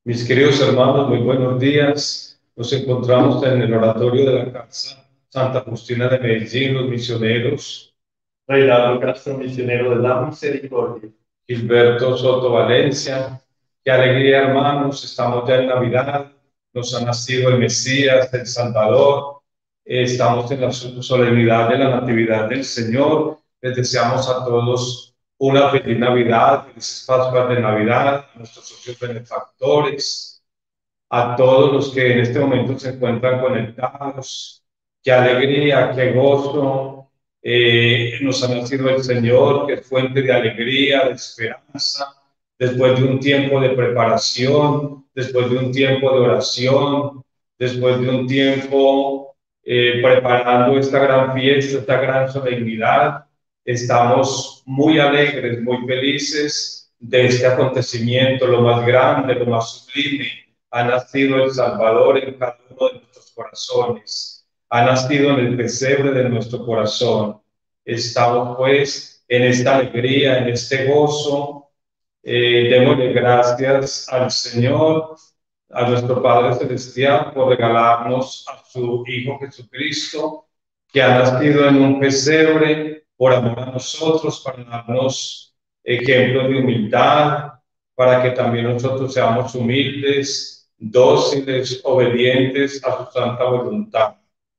Mis queridos hermanos, muy buenos días. Nos encontramos en el oratorio de la Casa Santa Justina de Medellín, los misioneros Reinaldo Castro, misionero de la misericordia. Gilberto Soto Valencia. Qué alegría, hermanos, estamos ya en Navidad, nos ha nacido el Mesías, el Salvador. Estamos en la solemnidad de la Natividad del Señor. Les deseamos a todos una feliz Navidad, felices Pascuas de Navidad, a nuestros socios benefactores, a todos los que en este momento se encuentran conectados. Qué alegría, qué gozo. Nos ha nacido el Señor, que es fuente de alegría, de esperanza, después de un tiempo de preparación, después de un tiempo de oración, después de un tiempo preparando esta gran fiesta, esta gran solemnidad. Estamos muy alegres, muy felices de este acontecimiento, lo más grande, lo más sublime. Ha nacido el Salvador en cada uno de nuestros corazones, ha nacido en el pesebre de nuestro corazón. Estamos pues en esta alegría, en este gozo. Démosle gracias al Señor, a nuestro Padre Celestial, por regalarnos a su Hijo Jesucristo, que ha nacido en un pesebre por amor a nosotros, para darnos ejemplos de humildad, para que también nosotros seamos humildes, dóciles, obedientes a su santa voluntad.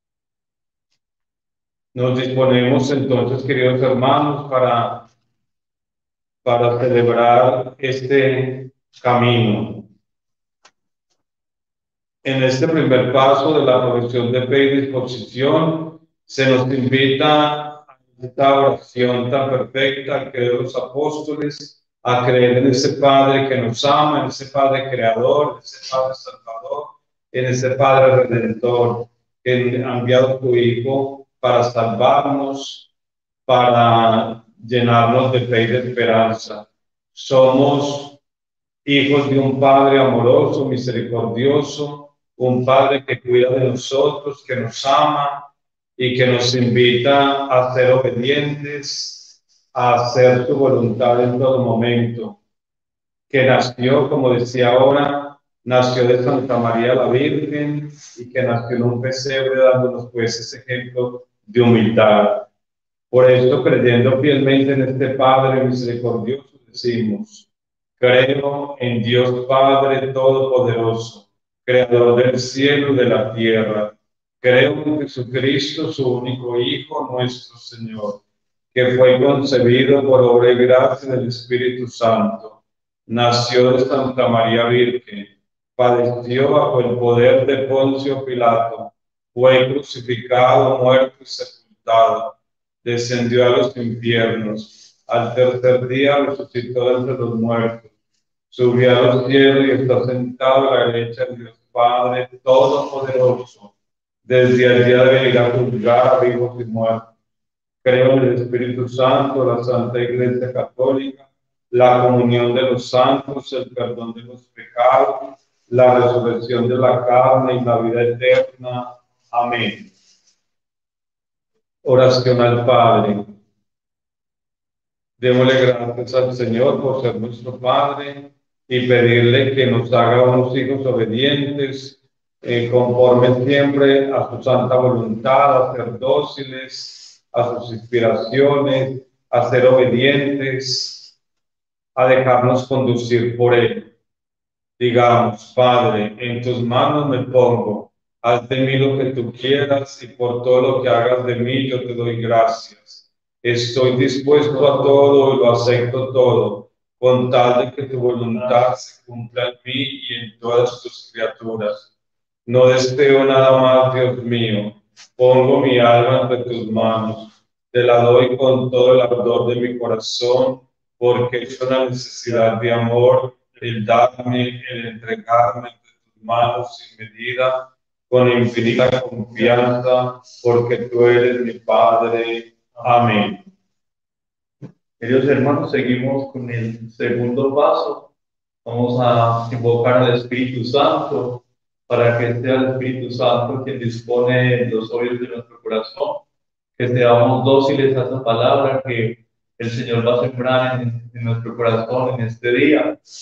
Nos disponemos entonces, queridos hermanos, para celebrar este camino. En este primer paso de la profesión de fe y disposición, se nos invita a esta oración tan perfecta, al creer los apóstoles, a creer en ese Padre que nos ama, en ese Padre creador, en ese Padre salvador, en ese Padre redentor, que ha enviado a tu Hijo para salvarnos, para llenarnos de fe y de esperanza. Somos hijos de un Padre amoroso, misericordioso, un Padre que cuida de nosotros, que nos ama y que nos invita a ser obedientes, a hacer su voluntad en todo momento. Que nació, como decía ahora, nació de Santa María la Virgen y que nació en un pesebre dándonos pues ese ejemplo de humildad. Por esto, creyendo fielmente en este Padre misericordioso, decimos: creo en Dios Padre Todopoderoso, Creador del cielo y de la tierra. Creo en Jesucristo, su único Hijo, nuestro Señor, que fue concebido por obra y gracia del Espíritu Santo. Nació de Santa María Virgen, padeció bajo el poder de Poncio Pilato, fue crucificado, muerto y sepultado, descendió a los infiernos, al tercer día resucitó entre los muertos, subió a los cielos y está sentado a la derecha de Dios Padre Todopoderoso. Desde allí ha de venir a juzgar a vivos y muertos. Creo en el Espíritu Santo, la Santa Iglesia Católica, la comunión de los santos, el perdón de los pecados, la resurrección de la carne y la vida eterna. Amén. Oración al Padre. Démosle gracias al Señor por ser nuestro Padre y pedirle que nos haga unos hijos obedientes, conforme siempre a su santa voluntad, a ser dóciles, a sus inspiraciones, a ser obedientes, a dejarnos conducir por Él. Digamos: Padre, en tus manos me pongo, haz de mí lo que tú quieras y por todo lo que hagas de mí yo te doy gracias. Estoy dispuesto a todo y lo acepto todo, con tal de que tu voluntad se cumpla en mí y en todas tus criaturas. No deseo nada más, Dios mío. Pongo mi alma entre tus manos. Te la doy con todo el ardor de mi corazón, porque es una necesidad de amor el darme, el entregarme entre tus manos sin medida, con infinita confianza, porque tú eres mi Padre. Amén. Queridos hermanos, seguimos con el segundo paso. Vamos a invocar al Espíritu Santo para que sea el Espíritu Santo quien dispone los oídos de nuestro corazón, que seamos dóciles a esa palabra que el Señor va a sembrar en nuestro corazón en este día,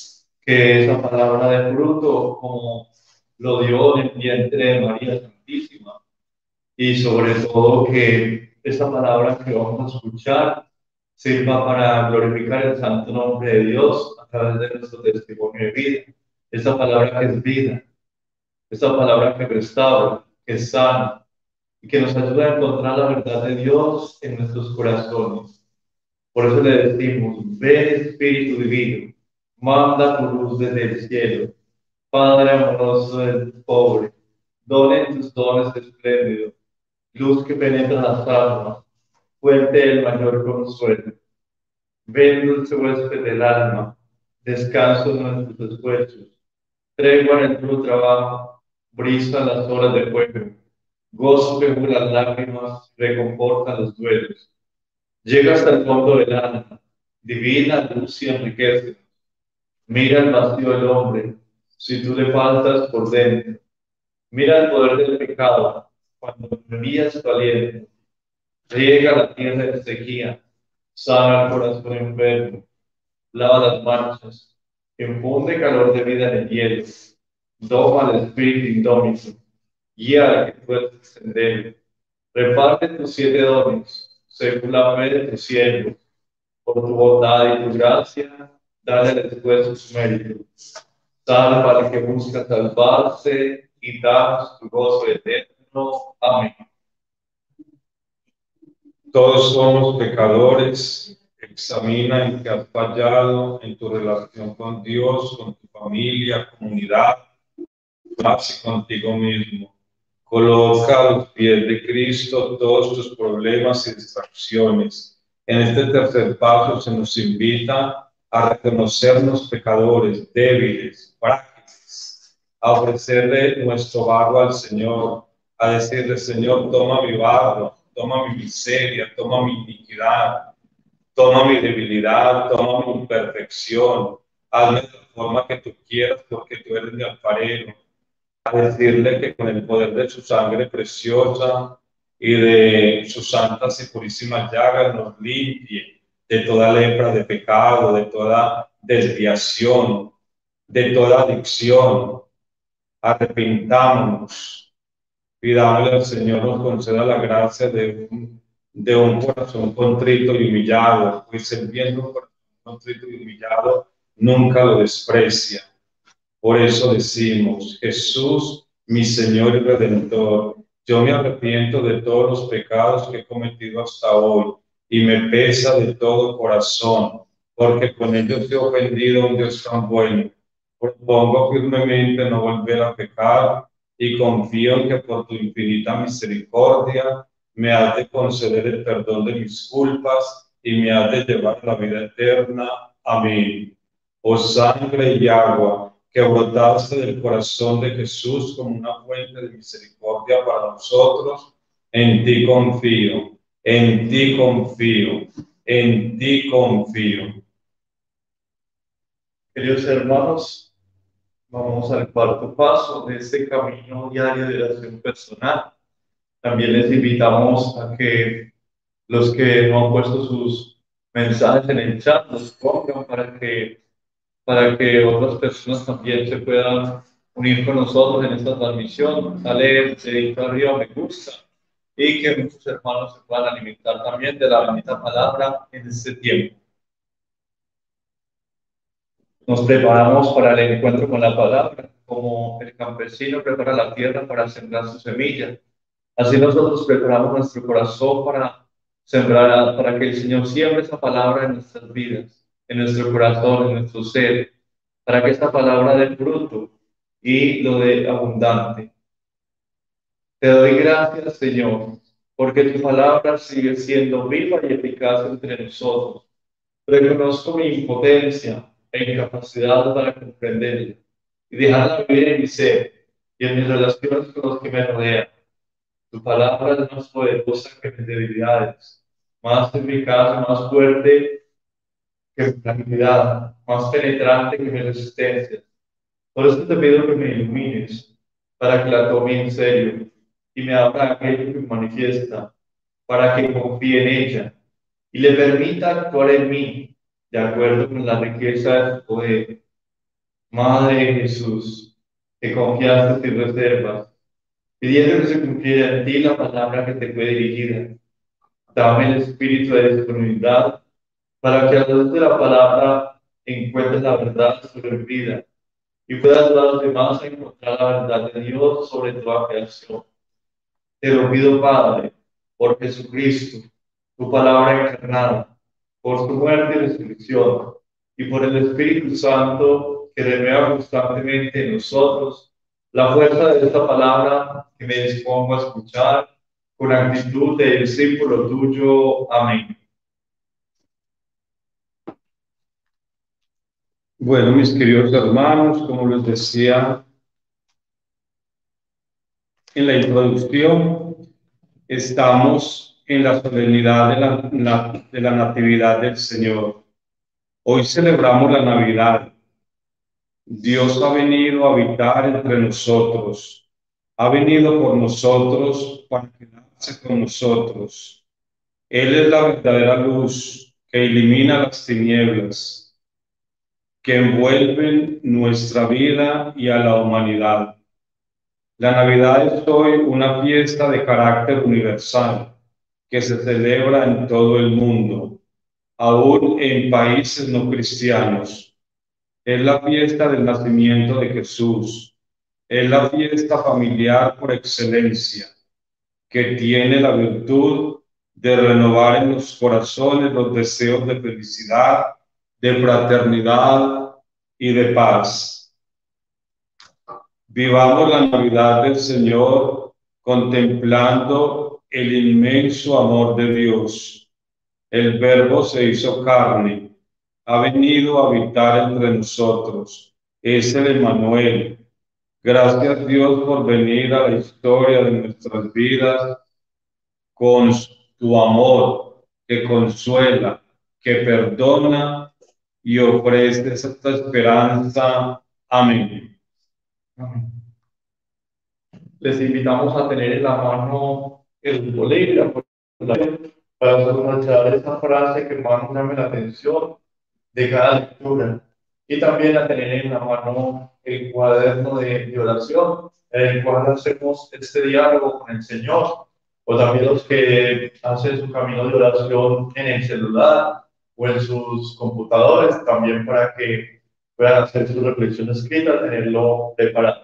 que esa palabra de fruto, como lo dio en el vientre de María Santísima, y sobre todo que esa palabra que vamos a escuchar sirva para glorificar el santo nombre de Dios a través de nuestro testimonio de vida. Esa palabra que es vida, esa palabra que restaura, que sana y que nos ayuda a encontrar la verdad de Dios en nuestros corazones. Por eso le decimos, ven Espíritu Divino, manda tu luz desde el cielo. Padre amoroso del pobre, donen tus dones espléndidos, luz que penetra las almas, fuente del mayor consuelo. Ven, dulce huésped del alma, descanso en nuestros esfuerzos, tregua en el duro trabajo, brisa las horas de fuego, gozo que cura las lágrimas, reconforta los duelos. Llega hasta el fondo del alma, divina luz y enriquece. Mira el vacío del hombre, si tú le faltas por dentro. Mira el poder del pecado, cuando envías tu aliento. Riega la tierra de sequía, sana el corazón enfermo, lava las manchas, infunde calor de vida en el hielo, doma el espíritu indómito, guía a que tú sendero. Reparte tus 7 dones, según la fe de tus siervos, por tu bondad y tu gracia, dale después sus méritos. Salva al que busca salvarse y danos tu gozo eterno. Amén. Todos somos pecadores. Examina en qué has fallado en tu relación con Dios, con tu familia, comunidad, y contigo mismo. Coloca a los pies de Cristo todos tus problemas y distracciones. En este tercer paso se nos invita a reconocernos pecadores, débiles, frágiles, a ofrecerle nuestro barro al Señor, a decirle, Señor, toma mi barro, toma mi miseria, toma mi iniquidad, toma mi debilidad, toma mi imperfección, hazme de la forma que tú quieras, porque tú eres mi alfarero. A decirle que con el poder de su sangre preciosa y de sus santas y purísimas llagas nos limpie de toda lepra de pecado, de toda desviación, de toda adicción. Arrepintámonos, pidámosle al Señor nos conceda la gracia de un corazón contrito y humillado, pues el bien de un corazón contrito y humillado nunca lo desprecia. Por eso decimos, Jesús, mi Señor y Redentor, yo me arrepiento de todos los pecados que he cometido hasta hoy y me pesa de todo corazón, porque con ellos he ofendido a un Dios tan bueno. Propongo firmemente no volver a pecar y confío en que por tu infinita misericordia me has de conceder el perdón de mis culpas y me has de llevar a la vida eterna. Amén. Oh sangre y agua que brotaste del corazón de Jesús como una fuente de misericordia para nosotros, en ti confío, en ti confío, en ti confío. Queridos hermanos, vamos al cuarto paso de este camino diario de oración personal. También les invitamos a que los que no han puesto sus mensajes en el chat los pongan para que otras personas también se puedan unir con nosotros en esta transmisión. Dale dedito arriba, me gusta, y que muchos hermanos se puedan alimentar también de la bendita palabra en este tiempo. Nos preparamos para el encuentro con la palabra, como el campesino prepara la tierra para sembrar su semilla. Así nosotros preparamos nuestro corazón para sembrar, para que el Señor siembre esa palabra en nuestras vidas, en nuestro corazón, en nuestro ser, para que esta palabra dé fruto y lo dé abundante. Te doy gracias, Señor, porque tu palabra sigue siendo viva y eficaz entre nosotros. Reconozco mi impotencia e incapacidad para comprenderla y dejarla vivir en mi ser y en mis relaciones con los que me rodean. Tu palabra es más poderosa que mis debilidades, más eficaz, más fuerte que mi fragilidad, más penetrante que mi resistencia. Por eso te pido que me ilumines, para que la tome en serio y me abra aquello que me manifiesta, para que confíe en ella y le permita actuar en mí, de acuerdo con la riqueza de su poder. Madre de Jesús, que confiaste sin reservas, pidiendo que se cumpliera en ti la palabra que te fue dirigida. Dame el espíritu de disponibilidad para que a través de la palabra encuentres la verdad sobre mi vida y puedas ayudar a los demás a encontrar la verdad de Dios sobre toda creación. Te lo pido, Padre, por Jesucristo, tu palabra encarnada, por su muerte y resurrección, y por el Espíritu Santo que renueva constantemente en nosotros la fuerza de esta palabra que me dispongo a escuchar con actitud de discípulo tuyo. Amén. Bueno, mis queridos hermanos, como les decía en la introducción, estamos en la solemnidad de la Natividad del Señor. Hoy celebramos la Navidad. Dios ha venido a habitar entre nosotros. Ha venido por nosotros para quedarse con nosotros. Él es la verdadera luz que ilumina las tinieblas, que envuelven nuestra vida y a la humanidad. La Navidad es hoy una fiesta de carácter universal que se celebra en todo el mundo, aún en países no cristianos. Es la fiesta del nacimiento de Jesús. Es la fiesta familiar por excelencia, que tiene la virtud de renovar en los corazones los deseos de felicidad, de fraternidad y de paz. Vivamos la Navidad del Señor contemplando el inmenso amor de Dios. El Verbo se hizo carne, ha venido a habitar entre nosotros. Es el Emmanuel. Gracias Dios por venir a la historia de nuestras vidas con tu amor que consuela, que perdona y ofrece esta esperanza. Amén. Amén. Les invitamos a tener en la mano el bolígrafo para subrayar esa frase que más nos llame la atención de cada lectura y también a tener en la mano el cuaderno de oración en el cual hacemos este diálogo con el Señor, o también los que hacen su camino de oración en el celular o en sus computadores, también para que puedan hacer su reflexión escrita, tenerlo preparado.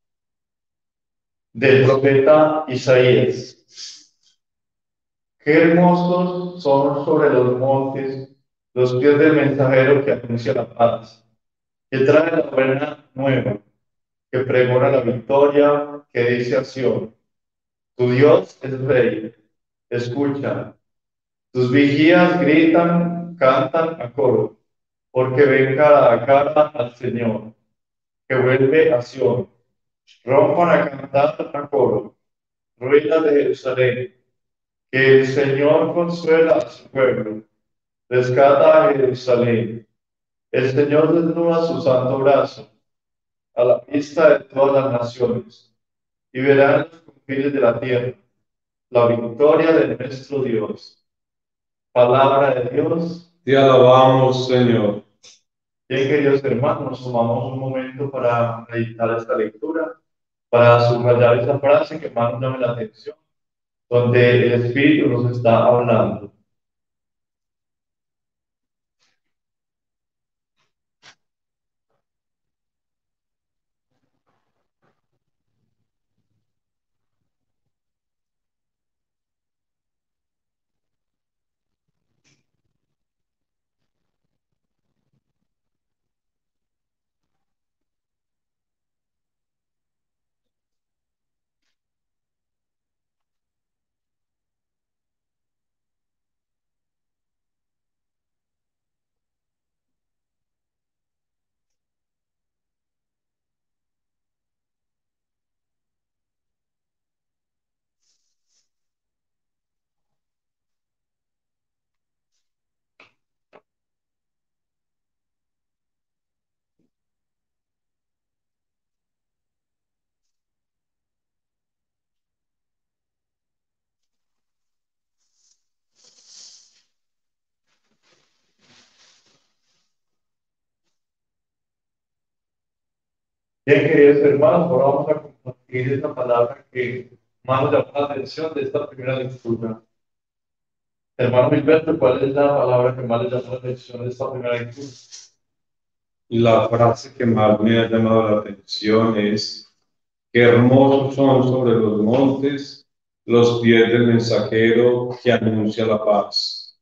Del profeta Isaías. Qué hermosos son sobre los montes los pies del mensajero que anuncia la paz, que trae la buena nueva, que pregona la victoria, que dice a Sion, tu Dios es rey, escucha, tus vigías gritan, cantan a coro, porque ven cara a cara al Señor, que vuelve a Sion, rompan a cantar a coro, ruinas de Jerusalén, que el Señor consuela a su pueblo, rescata a Jerusalén. El Señor desnuda su santo brazo a la vista de todas las naciones y verán los confines de la tierra la victoria de nuestro Dios. Palabra de Dios. Te alabamos, Señor. Bien, queridos hermanos, nos tomamos un momento para meditar esta lectura, para subrayar esa frase que más nos llama la atención, donde el Espíritu nos está hablando. Bien, queridos hermanos, ahora vamos a compartir esta palabra que más nos llamó la atención de esta primera lectura. Hermano Gilberto, ¿cuál es la palabra que más le llamó la atención de esta primera lectura? La frase que más me ha llamado la atención es: qué hermosos son sobre los montes los pies del mensajero que anuncia la paz.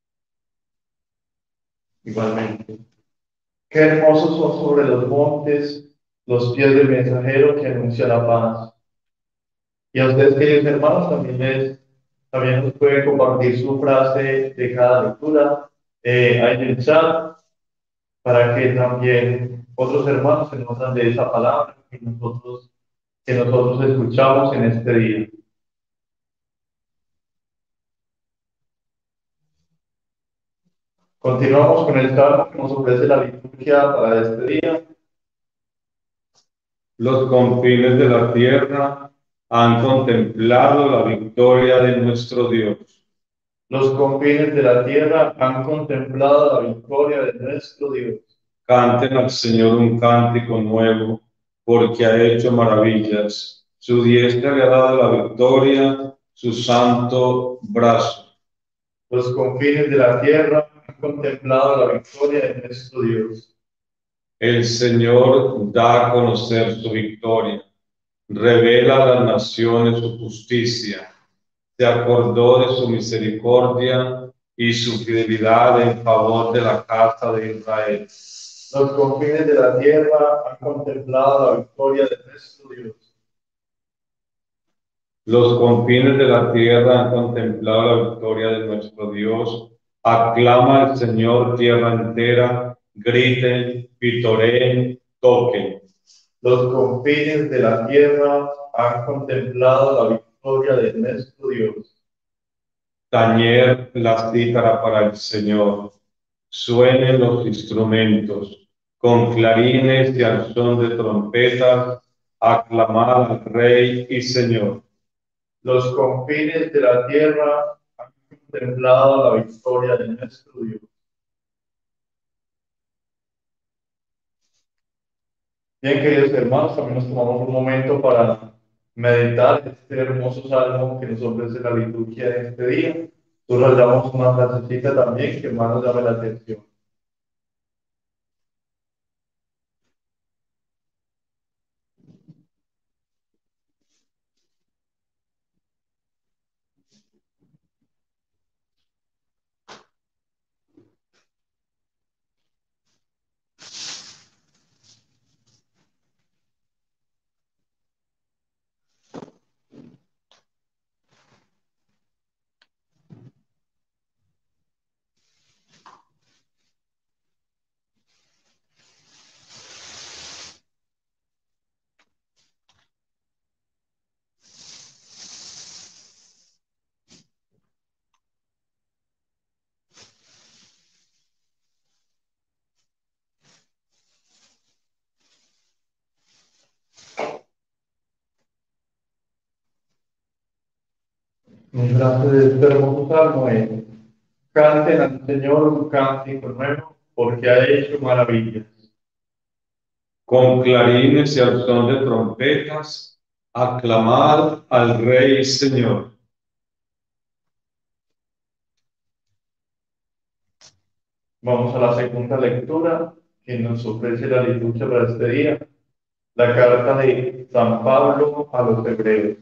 Igualmente. Qué hermosos son sobre los montes los pies del mensajero que anuncia la paz. Y a ustedes, queridos hermanos, también nos pueden compartir su frase de cada lectura ahí en el chat, para que también otros hermanos se notan de esa palabra que nosotros escuchamos en este día. Continuamos con el salmo que nos ofrece la liturgia para este día. Los confines de la tierra han contemplado la victoria de nuestro Dios. Los confines de la tierra han contemplado la victoria de nuestro Dios. Canten al Señor un cántico nuevo, porque ha hecho maravillas. Su diestra le ha dado la victoria, su santo brazo. Los confines de la tierra han contemplado la victoria de nuestro Dios. El Señor da a conocer su victoria, revela a las naciones su justicia. Se acordó de su misericordia y su fidelidad en favor de la casa de Israel. Los confines de la tierra han contemplado la victoria de nuestro Dios. Los confines de la tierra han contemplado la victoria de nuestro Dios. Aclama al Señor tierra entera, griten, vitoreen, toquen. Los confines de la tierra han contemplado la victoria de nuestro Dios. Tañer la cítara para el Señor. Suenen los instrumentos, con clarines y al son de trompetas, aclamar al Rey y Señor. Los confines de la tierra han contemplado la victoria de nuestro Dios. Bien, queridos hermanos, también nos tomamos un momento para meditar este hermoso salmo que nos ofrece la liturgia de este día. Subrayamos una frasecita también que más nos llame la atención. Mi frase de este hermoso salmo es: canten al Señor un cántico nuevo, porque ha hecho maravillas. Con clarines y al son de trompetas, aclamar al Rey y Señor. Vamos a la segunda lectura que nos ofrece la liturgia para este día, la carta de San Pablo a los Hebreos.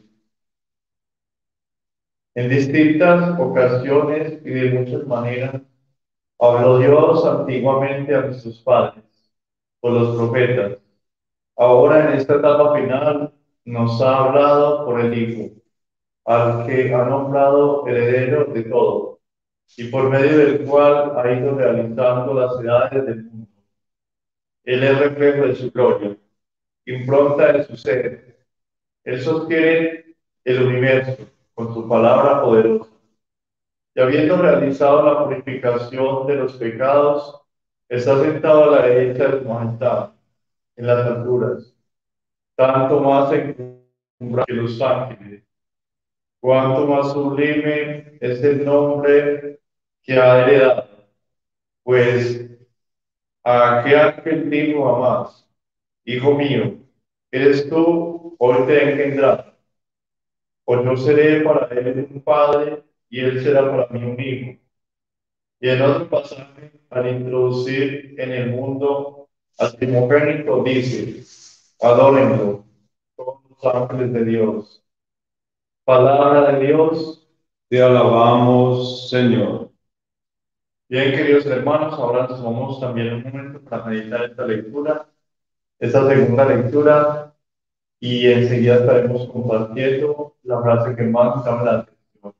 En distintas ocasiones y de muchas maneras habló Dios antiguamente a nuestros padres, por los profetas. Ahora en esta etapa final nos ha hablado por el Hijo, al que ha nombrado heredero de todo, y por medio del cual ha ido realizando las edades del mundo. Él es reflejo de su gloria, impronta de su ser. Él sostiene el universo con su palabra poderosa. Y habiendo realizado la purificación de los pecados, está sentado a la derecha de su majestad en las alturas, tanto más encumbrado que los ángeles. Cuánto más sublime es el nombre que ha heredado, pues a qué ángel dijo jamás: Hijo mío, eres tú, hoy te he engendrado. Pues yo seré para él un padre y él será para mí un hijo. Y en otro pasaje, al introducir en el mundo al primogénito, dice, adórenlo, todos los ángeles de Dios. Palabra de Dios. Te alabamos, Señor. Bien, queridos hermanos, ahora nos tomamos también un momento para meditar esta segunda lectura, y enseguida estaremos compartiendo la frase que más nos llama la atención.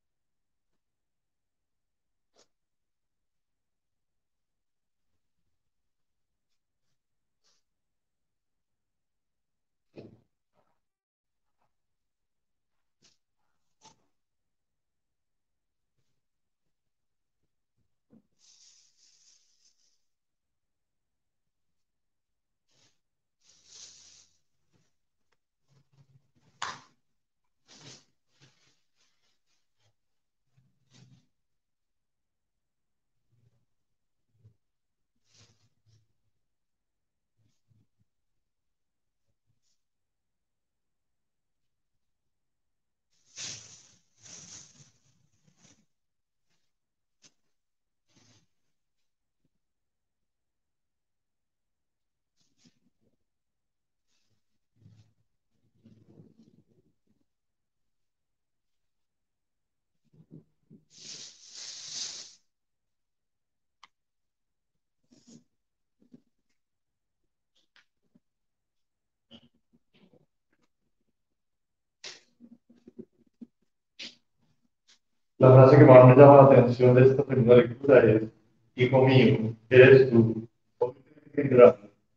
La frase que más me llama la atención de esta segunda lectura es, hijo mío, eres tú, hoy te he engendrado.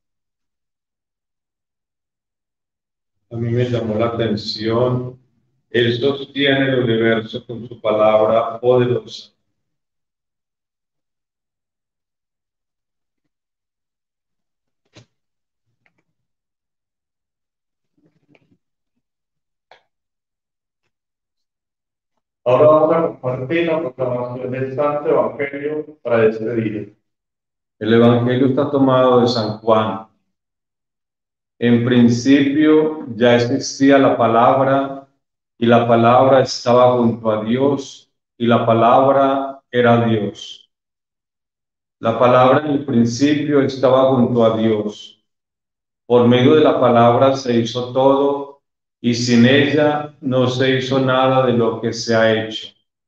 A mí me llamó la atención. Él sostiene el universo con su palabra poderosa. Ahora vamos a compartir la proclamación del Santo Evangelio para despedir. El Evangelio está tomado de San Juan. En principio ya existía la palabra, y la palabra estaba junto a Dios, y la palabra era Dios. La palabra en el principio estaba junto a Dios. Por medio de la palabra se hizo todo, y sin ella no se hizo nada de lo que se ha hecho.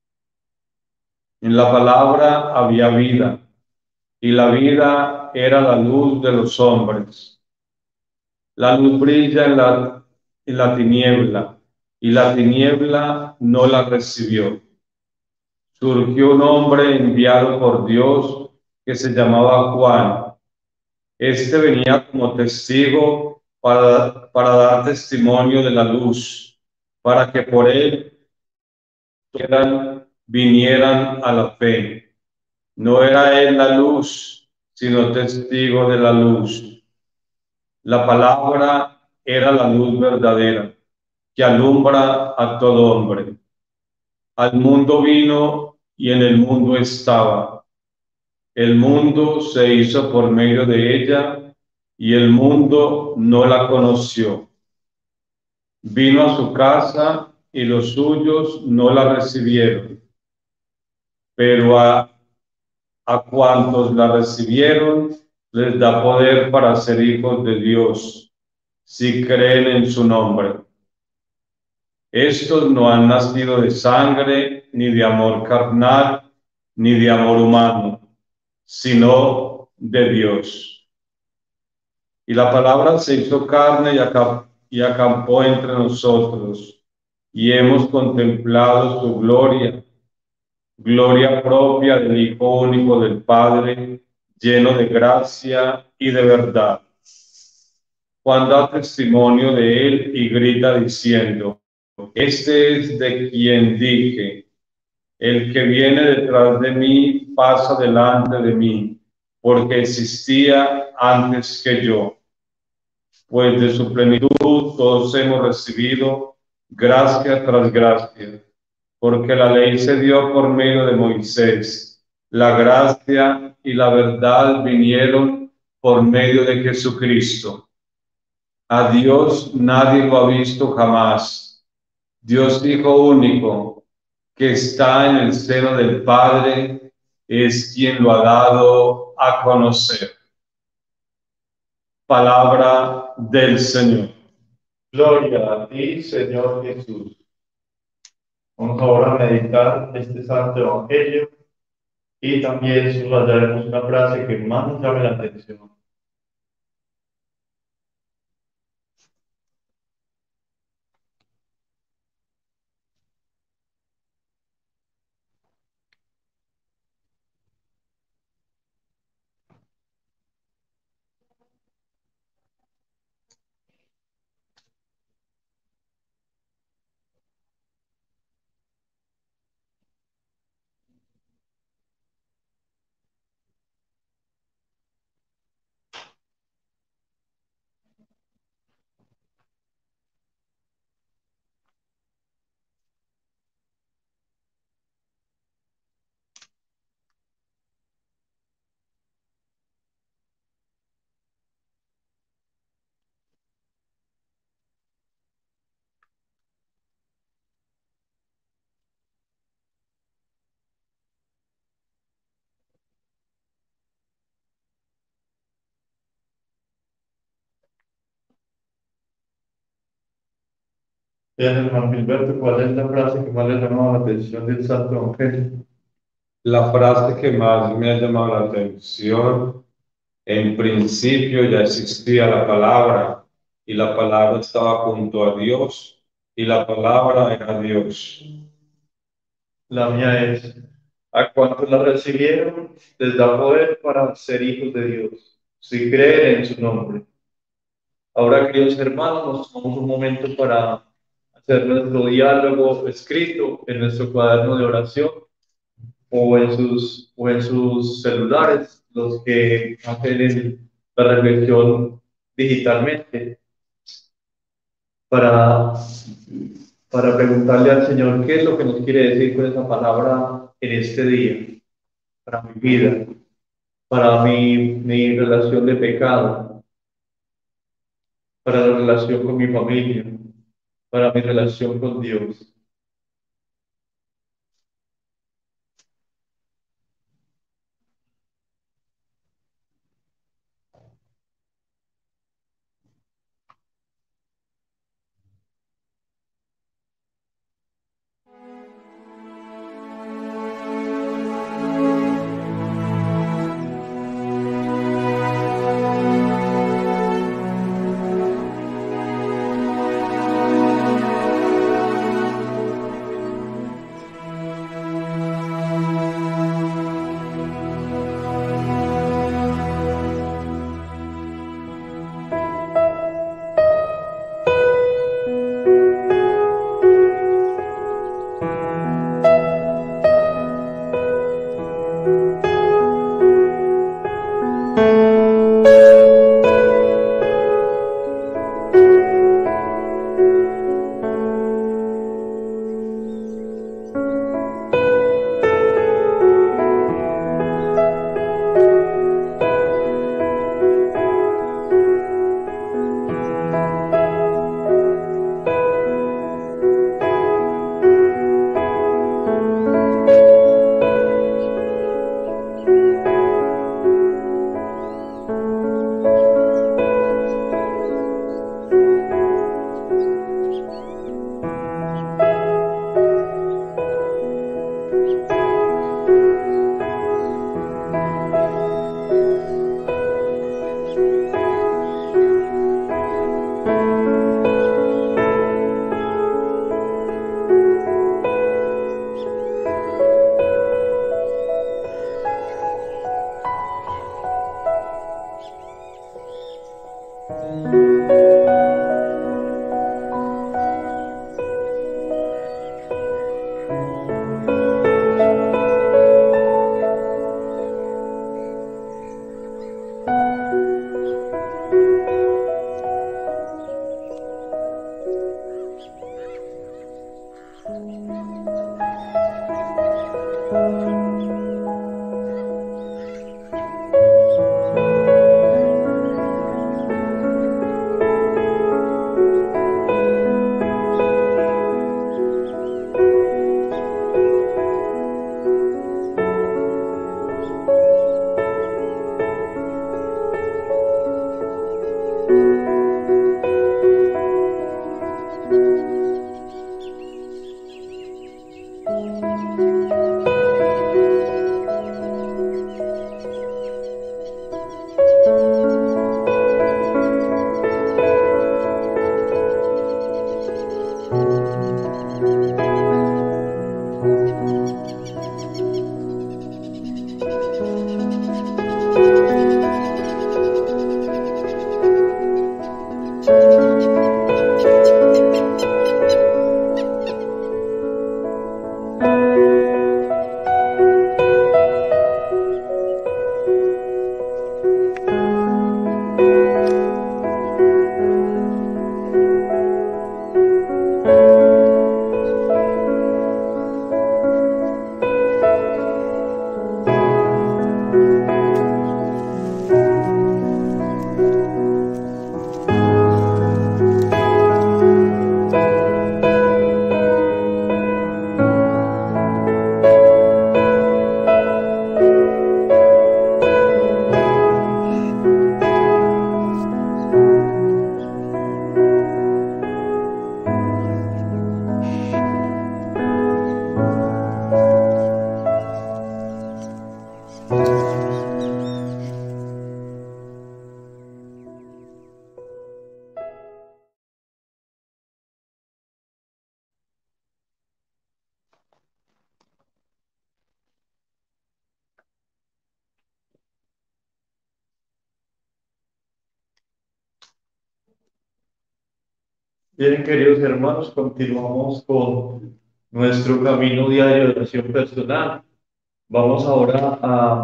En la palabra había vida, y la vida era la luz de los hombres. La luz brilla en la tiniebla, y la tiniebla no la recibió. Surgió un hombre enviado por Dios que se llamaba Juan. Este venía como testigo para dar testimonio de la luz, para que por él vinieran a la fe. No era él la luz, sino testigo de la luz. La palabra era la luz verdadera, que alumbra a todo hombre. Al mundo vino y en el mundo estaba. El mundo se hizo por medio de ella y el mundo no la conoció. Vino a su casa y los suyos no la recibieron. Pero a cuantos la recibieron, les da poder para ser hijos de Dios, si creen en su nombre. Estos no han nacido de sangre, ni de amor carnal, ni de amor humano, sino de Dios. Y la palabra se hizo carne y acampó entre nosotros, y hemos contemplado su gloria, gloria propia del Hijo único del Padre, lleno de gracia y de verdad. Juan da testimonio de él y grita diciendo: este es de quien dije, el que viene detrás de mí pasa delante de mí, porque existía antes que yo. Pues de su plenitud todos hemos recibido gracia tras gracia, porque la ley se dio por medio de Moisés, la gracia y la verdad vinieron por medio de Jesucristo. A Dios nadie lo ha visto jamás. Dios Hijo único, que está en el seno del Padre, es quien lo ha dado a conocer. Palabra del Señor. Gloria a ti, Señor Jesús. Vamos ahora a meditar este Santo Evangelio y también subrayaremos una frase que más nos llame la atención. Bien, hermano Gilberto, ¿cuál es la frase que más le llamó la atención del Santo Evangelio? La frase que más me ha llamado la atención: en principio ya existía la palabra, y la palabra estaba junto a Dios, y la palabra era Dios. La mía es, a cuantos la recibieron, les da poder para ser hijos de Dios, si creen en su nombre. Ahora, queridos hermanos, nos tomamos un momento para hacer nuestro diálogo escrito en nuestro cuaderno de oración o en sus celulares, los que hacen la reflexión digitalmente, para, para preguntarle al Señor qué es lo que nos quiere decir con esa palabra en este día, para mi vida, para mi relación de pecado, para la relación con mi familia, para mi relación con Dios. Bien, queridos hermanos, continuamos con nuestro camino diario de oración personal. Vamos ahora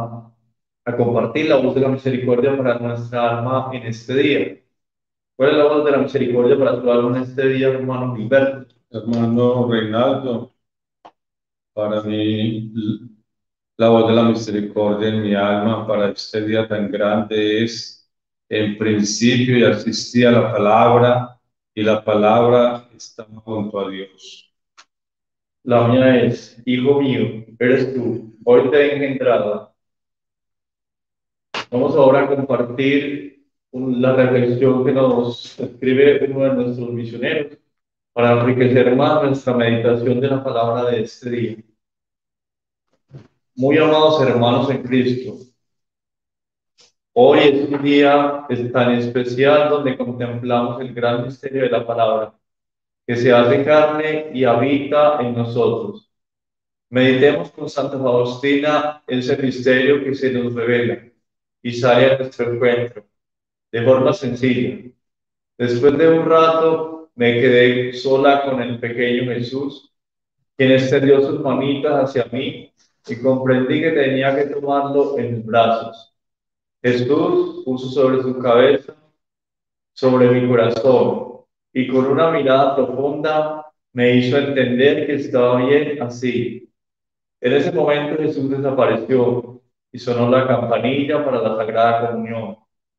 a compartir la voz de la misericordia para nuestra alma en este día. ¿Cuál es la voz de la misericordia para tu alma en este día, hermano Gilberto? Hermano Reinaldo, para mí la voz de la misericordia en mi alma para este día tan grande es: en principio ya existía la palabra y la palabra estaba junto a Dios. La mía es: Hijo mío, eres tú, hoy te he engendrado. Vamos ahora a compartir la reflexión que nos escribe uno de nuestros misioneros para enriquecer más nuestra meditación de la palabra de este día. Muy amados hermanos en Cristo, hoy es un día tan especial donde contemplamos el gran misterio de la palabra, que se hace carne y habita en nosotros. Meditemos con Santa Faustina ese misterio que se nos revela y sale a nuestro encuentro de forma sencilla. Después de un rato me quedé sola con el pequeño Jesús, quien extendió sus manitas hacia mí, y comprendí que tenía que tomarlo en mis brazos. Jesús puso sobre su cabeza, sobre mi corazón, y con una mirada profunda me hizo entender que estaba bien así. En ese momento Jesús desapareció y sonó la campanilla para la Sagrada Comunión.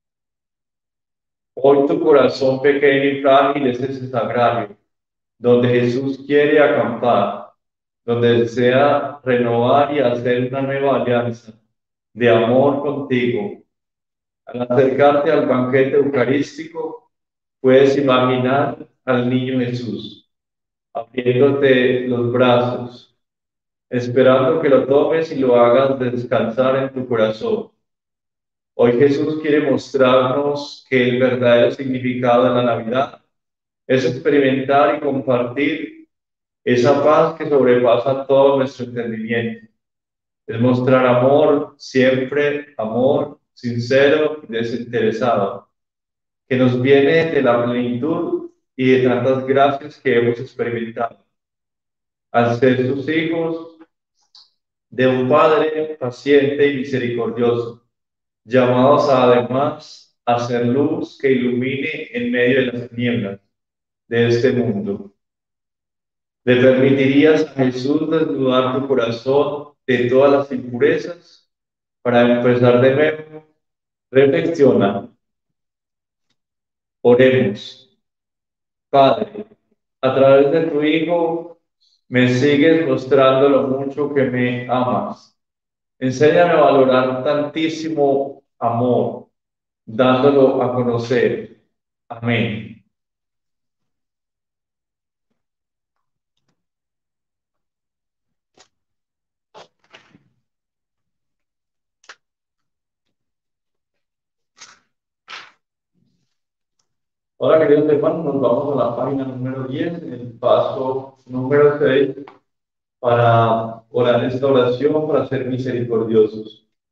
Hoy tu corazón pequeño y frágil es ese sagrario, donde Jesús quiere acampar, donde desea renovar y hacer una nueva alianza de amor contigo. Al acercarte al banquete eucarístico, puedes imaginar al niño Jesús, abriéndote los brazos, esperando que lo tomes y lo hagas descansar en tu corazón. Hoy Jesús quiere mostrarnos que el verdadero significado de la Navidad es experimentar y compartir esa paz que sobrepasa todo nuestro entendimiento. Es mostrar amor, siempre amor sincero y desinteresado, que nos viene de la plenitud y de tantas gracias que hemos experimentado. Al ser sus hijos de un Padre paciente y misericordioso, llamados además a ser luz que ilumine en medio de las tinieblas de este mundo. ¿Le permitirías a Jesús desnudar tu corazón de todas las impurezas? Para empezar de nuevo, reflexiona. Oremos. Padre, a través de tu Hijo me sigues mostrando lo mucho que me amas. Enséñame a valorar tantísimo amor, dándolo a conocer. Amén. Ahora, queridos hermanos, nos vamos a la página número 10, en el paso número 6, para orar esta oración, para ser misericordiosos.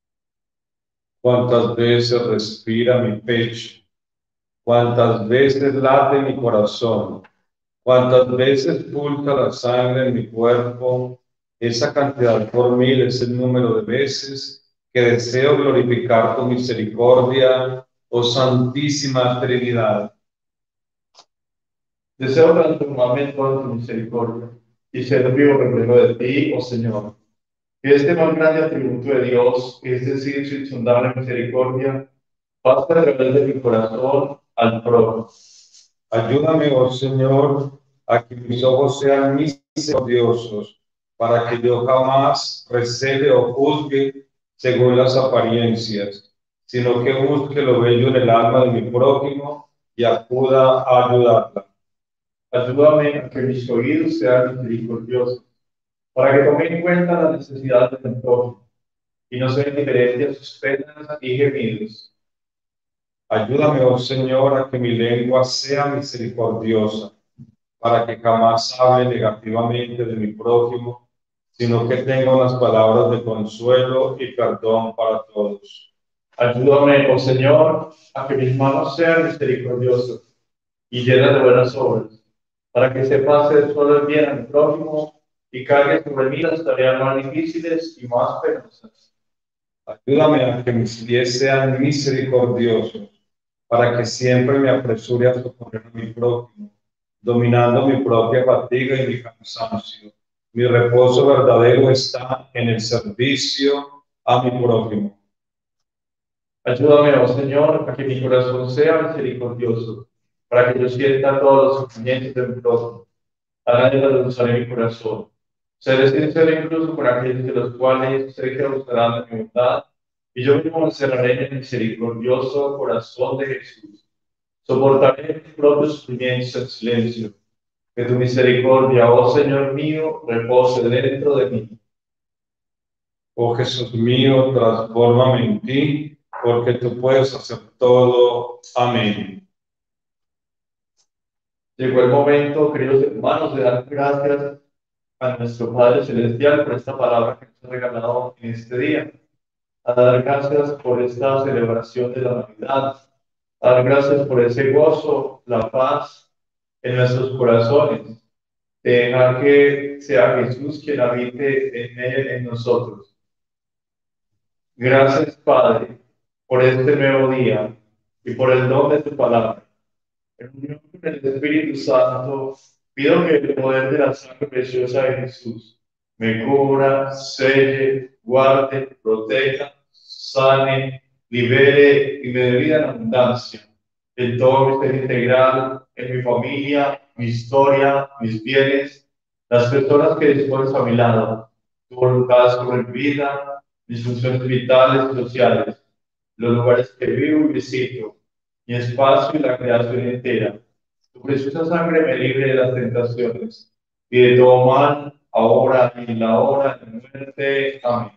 cuántas veces respira mi pecho, cuántas veces late mi corazón, cuántas veces pulsa la sangre en mi cuerpo. Esa cantidad por mil es el número de veces que deseo glorificar tu misericordia, oh Santísima Trinidad. Deseo transformarme en toda tu misericordia y ser vivo reflejo de ti, oh Señor. Que este más grande atributo de Dios, es decir, su insondable misericordia, pase a través de mi corazón al prójimo. Ayúdame, oh Señor, a que mis ojos sean misericordiosos, para que yo jamás recele o juzgue según las apariencias, sino que busque lo bello en el alma de mi prójimo y acuda a ayudarla. Ayúdame a que mis oídos sean misericordiosos, para que tome en cuenta las necesidades de mi prójimo y no sea indiferente a sus penas y gemidos. Ayúdame, oh Señor, a que mi lengua sea misericordiosa, para que jamás hable negativamente de mi prójimo, sino que tenga unas palabras de consuelo y perdón para todos. Ayúdame, oh Señor, a que mis manos sean misericordiosas y llenas de buenas obras, para que sepa hacer solo el bien a mi prójimo y cargue sobre mí las tareas más difíciles y más penosas. Ayúdame a que mis pies sean misericordiosos, para que siempre me apresure a socorrer a mi prójimo, dominando mi propia fatiga y mi cansancio. Mi reposo verdadero está en el servicio a mi prójimo. Ayúdame, oh Señor, a que mi corazón sea misericordioso, para que yo sienta todos los sufrimientos de mi prójimo. Hará de la en mi corazón. Seré sincero incluso con aquellos de los cuales sé que buscarán de mi bondad, y yo mismo me encerraré en el misericordioso corazón de Jesús. Soportaré mis propios sufrimientos en silencio. Que tu misericordia, oh Señor mío, repose dentro de mí. Oh Jesús mío, transfórmame en ti, porque tú puedes hacer todo. Amén. Llegó el momento, queridos hermanos, de dar gracias a nuestro Padre Celestial por esta palabra que nos ha regalado en este día. A dar gracias por esta celebración de la Navidad. A dar gracias por ese gozo, la paz en nuestros corazones. De dejar que sea Jesús quien habite en él, en nosotros. Gracias, Padre, por este nuevo día y por el don de tu palabra. En unión con el Espíritu Santo, pido que el poder de la sangre preciosa de Jesús me cubra, selle, guarde, proteja, sane, libere y me dé vida en abundancia en todo mi ser integral, en mi familia, mi historia, mis bienes, las personas que dispones a mi lado, tu voluntad sobre mi vida, mis funciones vitales y sociales, los lugares que vivo y visito, mi espacio y la creación entera. Tu preciosa sangre me libre de las tentaciones y de todo mal, ahora y en la hora de mi muerte. Amén.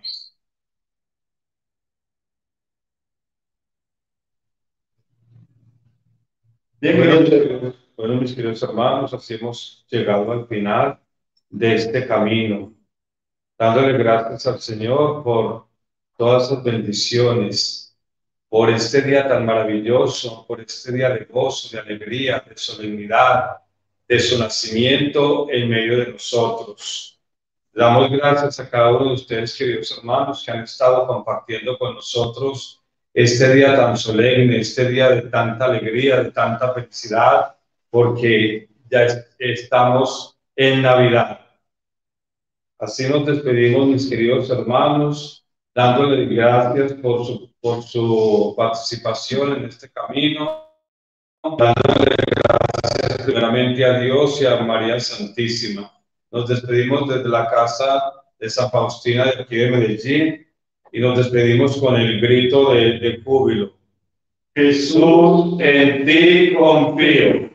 Bien, queridos. Bueno, mis queridos hermanos, así hemos llegado al final de este camino, dándole gracias al Señor por todas sus bendiciones, por este día tan maravilloso, por este día de gozo, de alegría, de solemnidad, de su nacimiento en medio de nosotros. Damos gracias a cada uno de ustedes, queridos hermanos, que han estado compartiendo con nosotros este día tan solemne, este día de tanta alegría, de tanta felicidad, porque ya estamos en Navidad. Así nos despedimos, mis queridos hermanos, dándoles gracias por su participación en este camino, dándole gracias primeramente a Dios y a María Santísima. Nos despedimos desde la casa de San Faustina de aquí de Medellín y nos despedimos con el grito de júbilo. Jesús, en ti confío.